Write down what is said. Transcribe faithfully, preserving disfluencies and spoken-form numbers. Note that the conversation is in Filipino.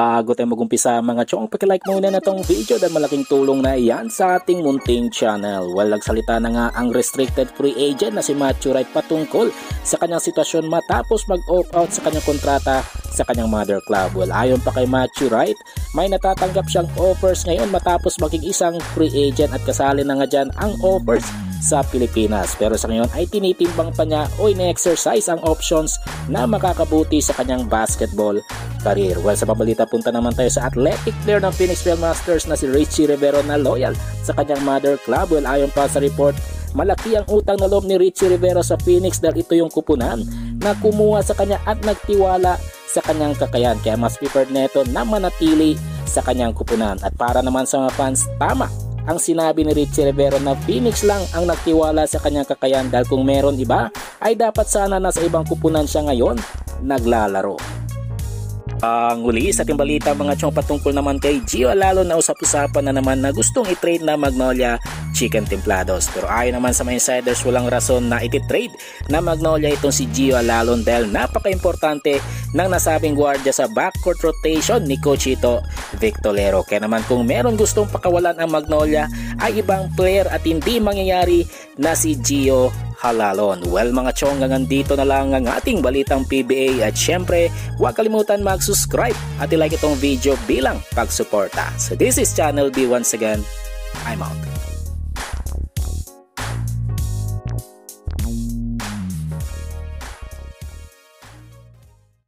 Bago tayo mag-umpisa mga chong, pakilike muna na tong video dahil malaking tulong na iyan sa ating munting channel. Well, nagsalita na nga ang restricted free agent na si Matthew Wright patungkol sa kanyang sitwasyon matapos mag-opt out sa kanyang kontrata sa kanyang mother club. Well, ayon pa kay Matthew Wright, may natatanggap siyang offers ngayon matapos maging isang free agent at kasali na nga dyan ang offers sa Pilipinas. Pero sa ngayon ay tinitimbang pa niya o ine-exercise ang options na makakabuti sa kanyang basketball career. Well, sa pabalita punta naman tayo sa athletic player ng Phoenix Masters na si Ricci Rivero na loyal sa kanyang mother club. Well, ayon pa sa report, malaki ang utang na loob ni Ricci Rivero sa Phoenix dahil ito yung kupunan na kumuha sa kanya at nagtiwala sa kanyang kakayan. Kaya mas preferred neto na manatili sa kanyang kupunan. At para naman sa mga fans, tama ang sinabi ni Ricci Rivero na Phoenix lang ang nagtiwala sa kanyang kakayan dahil kung meron iba ay dapat sana nasa ibang kupunan siya ngayon naglalaro. Ang huli sa ating balita mga chong patungkol naman kay Jalalon na usap-usapan na naman na gustong i-trade na Magnolia Chicken Templados. Pero ayon naman sa mga insiders, walang rason na iti-trade na Magnolia itong si Jalalon dahil napaka-importante ng nasabing guardia sa backcourt rotation ni Coach Victorero. Kaya naman kung meron gustong pakawalan ang Magnolia ay ibang player at hindi mangyayari na si Gio Jalalon. Well mga chong, hanggang dito na lang ang ating balitang P B A at syempre huwag kalimutan mag-subscribe at i-like itong video bilang pagsuporta. So this is Channel B once again. I'm out.